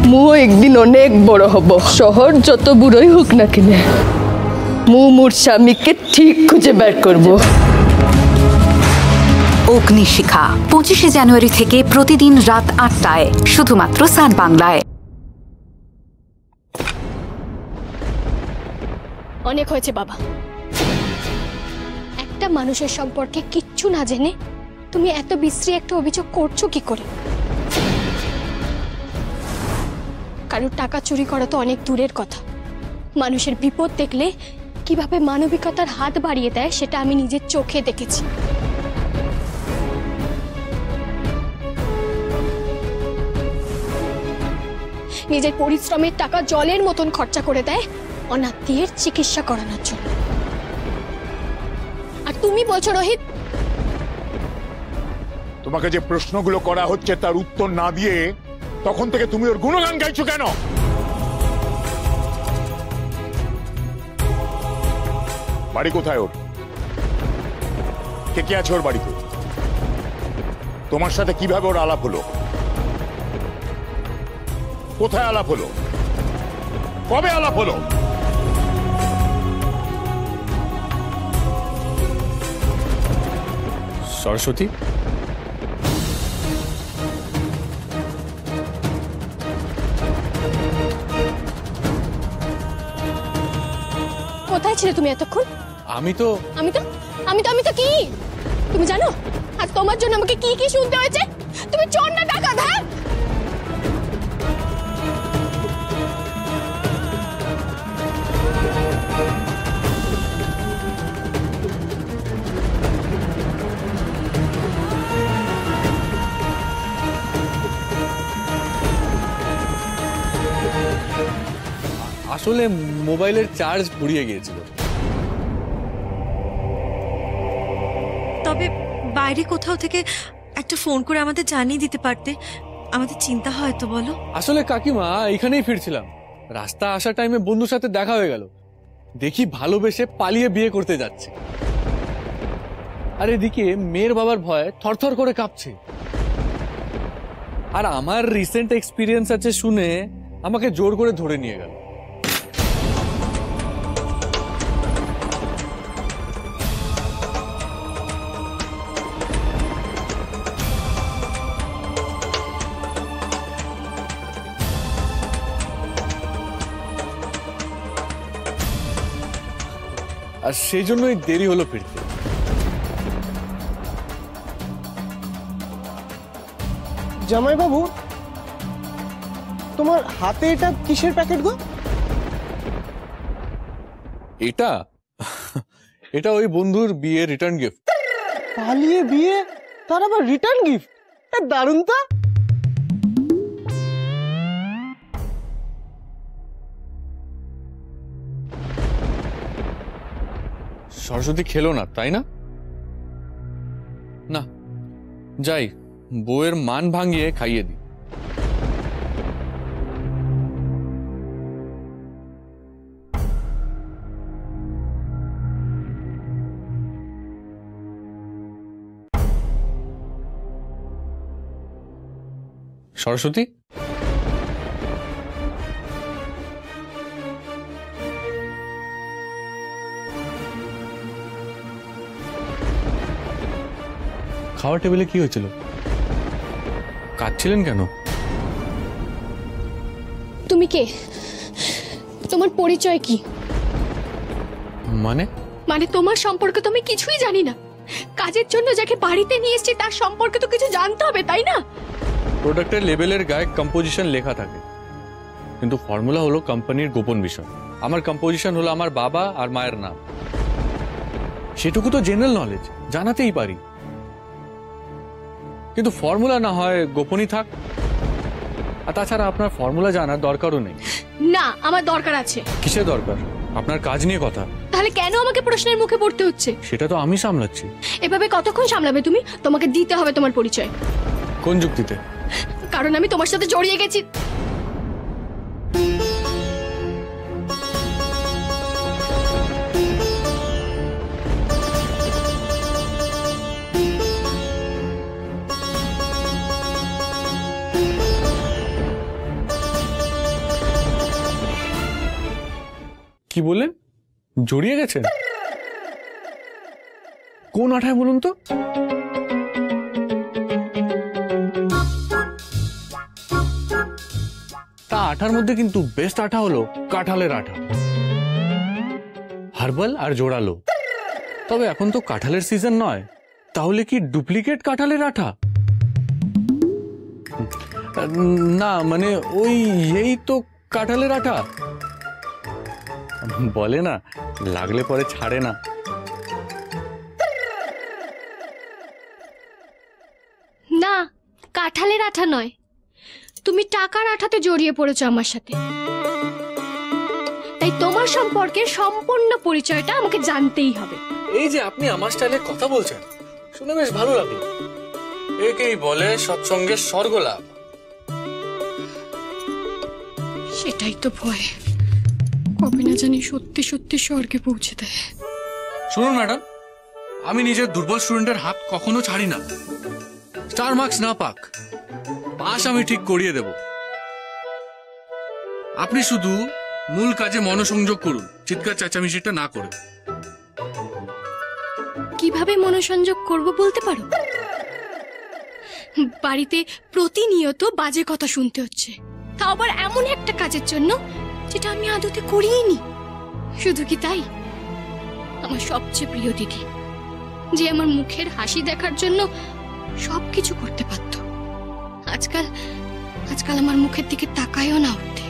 মুও একদিন অনেক বড় হব, শহর যত বুড়োই হোক না কিনে মোর স্বামীকে ঠিক খুঁজে বের করব। অগ্নিশিখা 25শে জানুয়ারি থেকে প্রতিদিন রাত 8টায় শুধুমাত্র সান বাংলায়। অনেক হয়েছে বাবা, একটা মানুষের সম্পর্কে কিচ্ছু না জেনে তুমি এত বিশ্রী একটা অভিযোগ করছো কি করে? কারোর টাকা চুরি করা তো অনেক দূরের কথা, মানুষের বিপদ দেখলে কিভাবে মানবিকতার হাত বাড়িয়ে দেয় সেটা আমি নিজের চোখে দেখেছি। নিজের পরিশ্রমের টাকা জলের মতন খরচা করে দেয় অনাত্মীয়ের চিকিৎসা করানোর জন্য। আর তুমি বলছো রোহিত, তোমাকে যে প্রশ্নগুলো করা হচ্ছে তার উত্তর না দিয়ে তখন থেকে তুমি ওর গুণগান গাইছো কেন? বাড়ি কোথায় ওর? কে কে আছে ওর বাড়িতে? তোমার সাথে কিভাবে ওর আলাপ হলো? কোথায় আলাপ হলো? কবে আলাপ হলো? সরস্বতী, কোথায় ছিলে তুমি এতক্ষণ? আমি তো কি তুমি জানো আর তোমার জন্য আমাকে কি কি শুনতে হয়েছে? তুমি চোর না ডাকাত? হ্যাঁ, আসলে মোবাইলের চার্জ ফুরিয়ে গিয়েছিল। তবে বাইরে কোথাও থেকে একটা ফোন করে আমাদের জানিয়ে দিতে পারতে, আমাদের চিন্তা হয় তো বলো। আসলে কাকিমা এখানেই ফিরছিলাম, রাস্তা আসার টাইমে বন্ধুর সাথে দেখা হয়ে গেল, দেখি ভালোবেসে পালিয়ে বিয়ে করতে যাচ্ছে। আর এদিকে মেয়ের বাবার ভয় থরথর করে কাঁপছে। আর আমার রিসেন্ট এক্সপিরিয়েন্স আছে শুনে আমাকে জোর করে ধরে নিয়ে গেল। আর সেই জন্যই দেরি হলো ফিরতে। জামাই বাবু, তোমার হাতে এটা কিসের প্যাকেট গো? এটা এটা ওই বন্ধুর বিয়ে রিটার্ন গিফট। পালিয়ে বিয়ে, তার আবার রিটার্ন গিফট? দারুণ তো। সরস্বতী খেলো না তাই না? না, যাই বউয়ের মান ভাঙিয়ে খাইয়ে দিই। সরস্বতী, খাওয়ার টেবিলে কি হয়েছিল? কাঁদছিলেন কেন? তুমি কে? তোমার পরিচয় কি? মানে তোমার সম্পর্কে তো আমি কিছুই জানি না। কাজের জন্য যাকে বাড়িতে নিয়ে এসেছি তার সম্পর্কে তো কিছু জানতে হবে, তাই না? প্রোডাক্টের লেবেলের গায়ে কম্পোজিশন লেখা থাকে, কিন্তু ফর্মুলা হলো কোম্পানির গোপন বিষয়। আমার কম্পোজিশন হলো আমার বাবা আর মায়ের নাম, সেটুকু তো জেনারেল নলেজ, জানাতেই পারি। কিন্তু ফর্মুলা না হয় গোপনই থাক। আর তাছাড়া আপনার ফর্মুলা জানার দরকারও নেই। না, আমার দরকার আছে। কিসের দরকার? আপনার কাজ নিয়ে কথা। তাহলে কেন আমাকে প্রশ্নের মুখে পড়তে হচ্ছে? সেটা তো আমি সামলাচ্ছি। এভাবে কতক্ষণ সামলাবে তুমি? তোমাকে দিতে হবে তোমার পরিচয়। কোন যুক্তিতে? কারণ আমি তোমার সাথে জড়িয়ে গেছি। কি বললেন? জড়িয়ে গেছেন? কোন আঠায় বলুন তো? তা আঠার মধ্যে কিন্তু বেস্ট আঠা হলো কাঁঠালের আঠা, হার্বাল আর জোড়ালো। তবে এখন তো কাঁঠালের সিজন নয়, তাহলে কি ডুপ্লিকেট কাঁঠালের আঠা? না মানে ওই এই তো কাঁঠালের আঠা। বলে না, লাগলে পরে ছাড়ে না। না, কাঁঠালের আঠা নয়, তুমি টাকার আঠাতে জড়িয়ে পড়েছো আমার সাথে। তাই তোমার সম্পর্কে সম্পূর্ণ পরিচয়টা আমাকে জানতেই হবে। এই যে আপনি আমার স্টাইলে কথা বলছেন, শুনে বেশ ভালো লাগলো। একেই বলে সৎসঙ্গের স্বর্গ লাভ। সেটাই তো ভয়, কবে না জানি সত্যি সত্যি স্বর্গে পৌঁছে দেয়। শুনুন ম্যাডাম, আমি নিজের দুর্বল স্টুডেন্টের হাত কখনো ছাড়ি না। স্টার মার্কস না পাক, পাস আমি ঠিক করিয়ে দেব। আপনি শুধু মূল কাজে মনোসংযোগ করুন, চিৎকার চেঁচামেচিটা না করে। কিভাবে মনোসংযোগ করব বলতে পারো? বাড়িতে প্রতিনিয়ত বাজে কথা শুনতে হচ্ছে, তাও আবার এমন একটা কাজের জন্য যেটা আমি আদতে করিনি। শুধু কি তাই, আমার সবচেয়ে প্রিয় দিদি, যে আমার মুখের হাসি দেখার জন্য সবকিছু করতে পারত, আজকাল আমার মুখের দিকে তাকায়ও না উঠতে।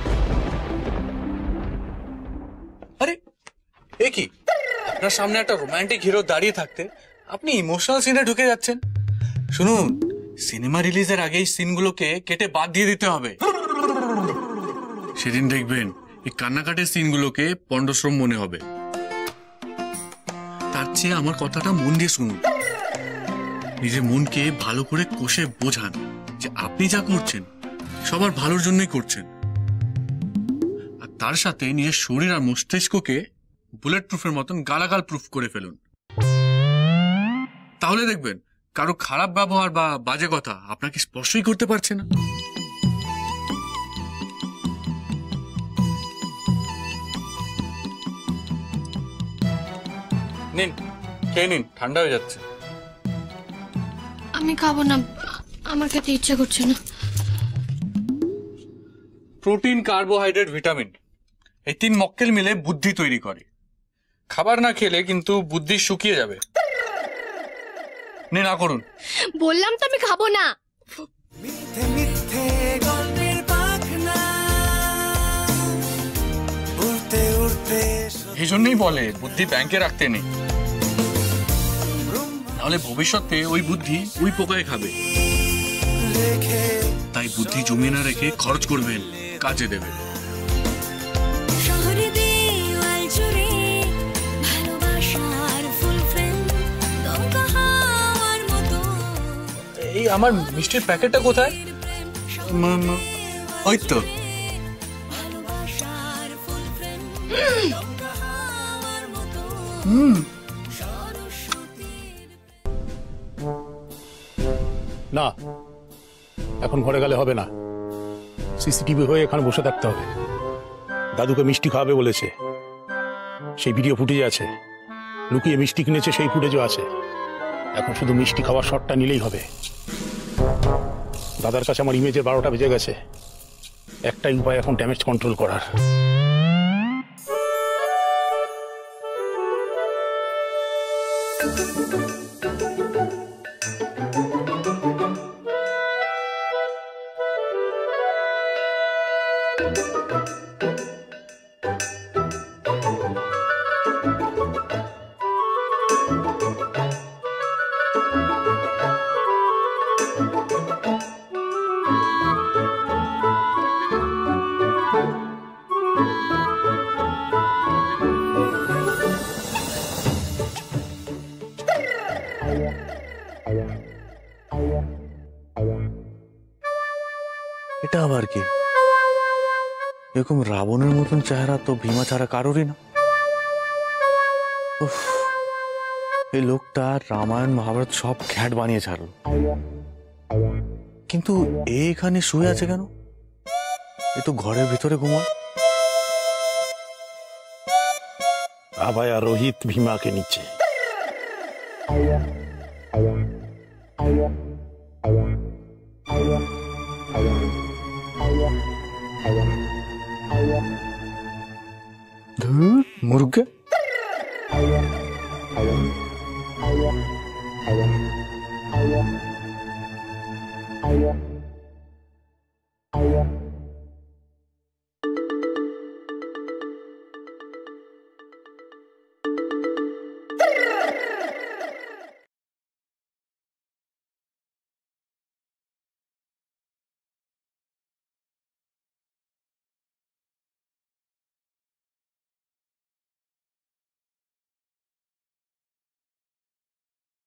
আরে এ কি, আপনার সামনে একটা রোমান্টিক হিরো দাঁড়িয়ে থাকতে আপনি ইমোশনাল সিনে ঢুকে যাচ্ছেন। শুনুন, সিনেমা রিলিজের আগে এই সিনগুলোকে কেটে বাদ দিয়ে দিতে হবে। সেদিন দেখবেন এই কান্নাকাটির সিনগুলোকে পণ্ডশ্রম মনে হবে। তার চেয়ে আমার কথাটা মন দিয়ে শুনুন, নিজের মনকে ভালো করে কষে বোঝান যে আপনি যা করছেন সবার ভালোর জন্যই করছেন। আর তার সাথে নিজের শরীর আর মস্তিষ্ককে বুলেট প্রুফের মতন গালাগাল প্রুফ করে ফেলুন। তাহলে দেখবেন কারো খারাপ ব্যবহার বা বাজে কথা আপনাকে স্পর্শই করতে পারছে না। নিন, খেয়ে নিন, ঠান্ডা হয়ে যাচ্ছে। আমি খাবো না, আমার খেতে ইচ্ছা করছে না। প্রোটিন, কার্বোহাইড্রেট, ভিটামিন, এই 3 মক্কেল মিলে বুদ্ধি তৈরি করে। খাবার না খেলে কিন্তু বুদ্ধি শুকিয়ে যাবে। না করুন। বললাম তো আমি খাবো না। এই জন্যই বলে বুদ্ধি ব্যাংকে রাখতে নেই, নাহলে ভবিষ্যতে ওই বুদ্ধি ওই পোকায় খাবে। তাই বুদ্ধি জমিয়ে না রেখে খরচ করবেন, কাজে দেবে। এই আমার মিষ্টির প্যাকেটটা কোথায়? ওই তো। না, এখন ঘরে গেলে হবে না, সিসিটিভি হয়ে এখানে বসে থাকতে হবে। দাদুকে মিষ্টি খাওয়াবে বলেছে, সেই ভিডিও ফুটেজ আছে, লুকিয়ে মিষ্টি কিনেছে সেই ফুটেজও আছে। এখন শুধু মিষ্টি খাওয়ার শটটা নিলেই হবে। দাদার কাছে আমার ইমেজের 12টা বেজে গেছে, একটাই উপায় এখন ড্যামেজ কন্ট্রোল করার। এটা আবার কি? এরকম রাবণের মতন চেহারা তো ভীমা ছাড়া কারোরই না। উফ, এই লোকটা রামায়ণ মহাভারত সব ঘ্যাট বানিয়ে ছাড়ল, কিন্তু এখানে শুয়ে আছে কেন? এ তো ঘরের ভিতরে ঘুমায়। अभय और रोहित भीमा के नीचे। धूर मुर्गा। Yeah.